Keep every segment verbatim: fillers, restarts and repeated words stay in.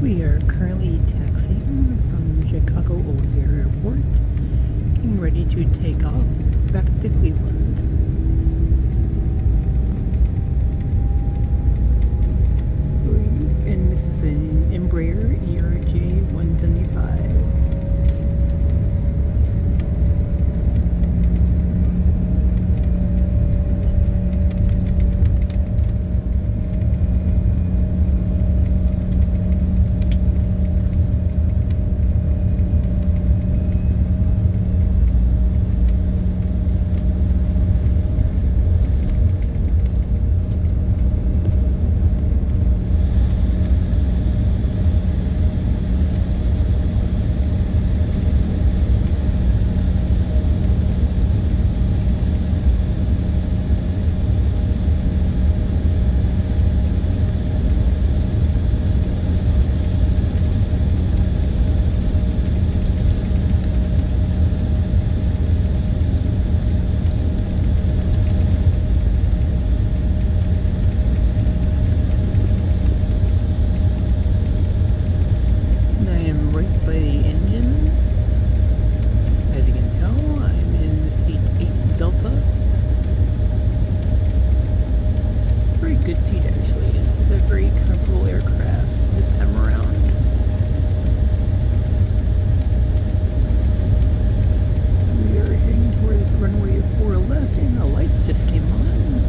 We are currently taxiing from Chicago O'Hare Airport, getting ready to take off back to Cleveland. And this is an Embraer E R J one seventy-five. Good seat actually. This is a very comfortable aircraft this time around. We are heading towards runway four left and the lights just came on.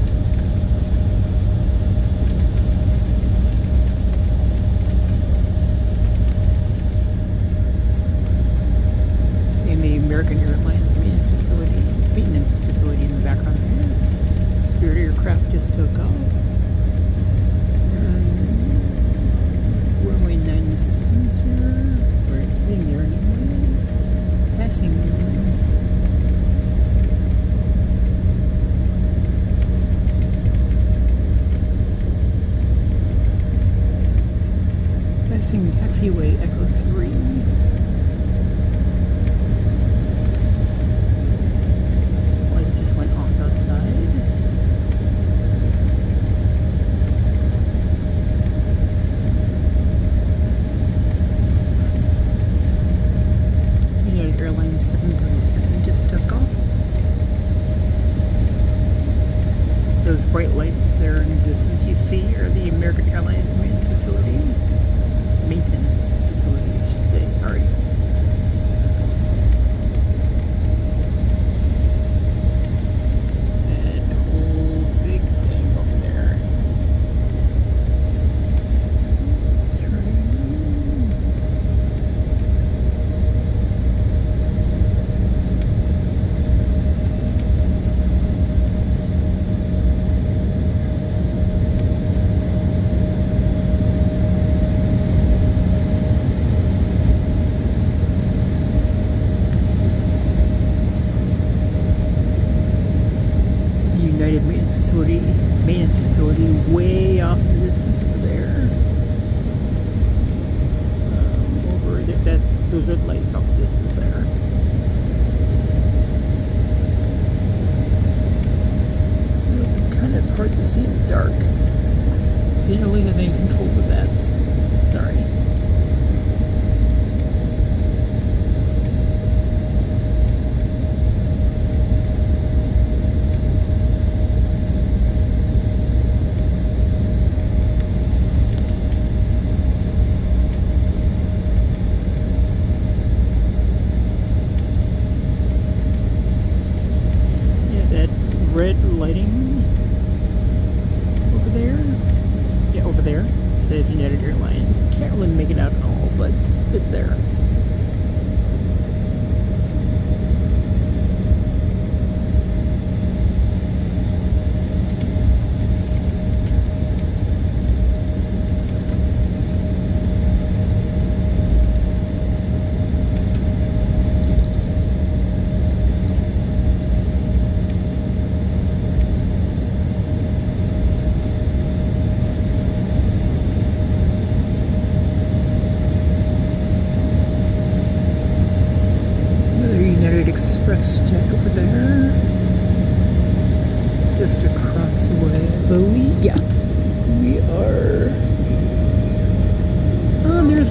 Seeing the American Airlines maintenance facility, maintenance facility in the background here. Spirit aircraft just took off. Passing taxiway Echo three. Lights just went off outside. United Airlines seven thirty-seven just took off. Those bright lights there in the distance you see are the American Airlines maintenance facility. Maintenance facility, I should say, sorry. And a whole big thing over there. Maintenance facility, maintenance facility way off in the distance over there. Um, over there, that those red lights off the distance there. It's kind of hard to see in the dark. Didn't really have any control of that. Sorry. Red lighting over there. Yeah, over there. It says United Airlines. Can't really make it out at all, but it's, it's there.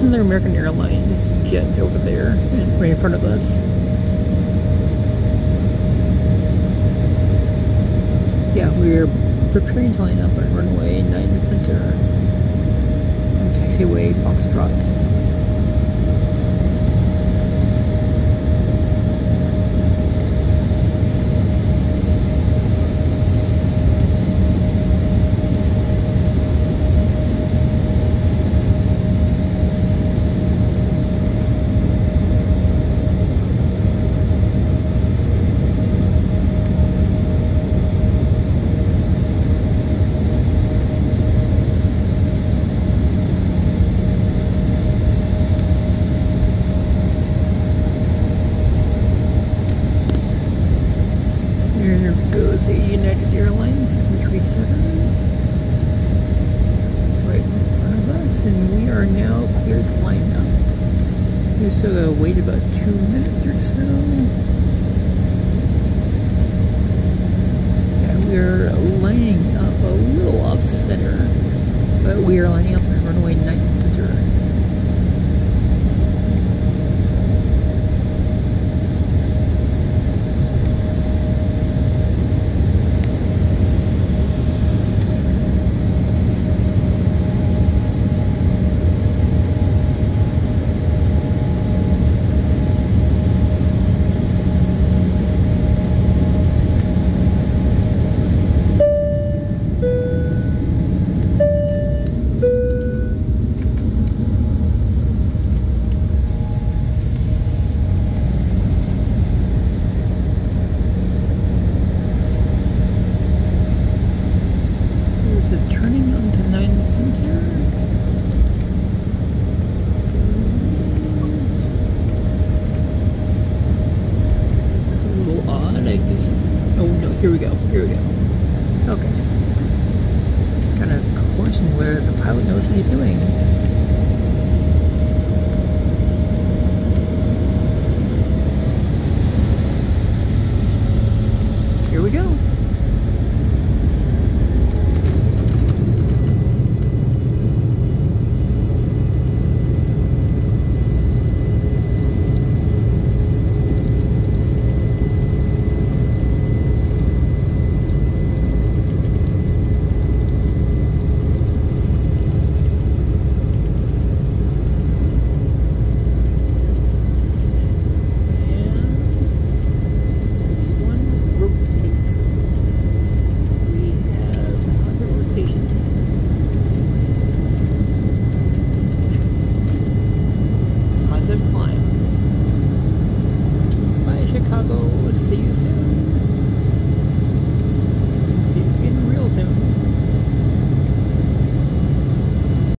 another American Airlines jet over there, and right in front of us. Yeah, we're preparing to line up on runway nine Center from taxiway Foxtrot. Here goes a United Airlines seven thirty-seven right in front of us, and we are now cleared to line up. We still gotta wait about two minutes or so. Yeah, we're lining up a little off center, but we are lining up on runway nine Center. Turning onto nine Center. It's a little odd, I guess. Oh no, here we go, here we go. Okay. Kind of coursing where the pilot knows what he's doing.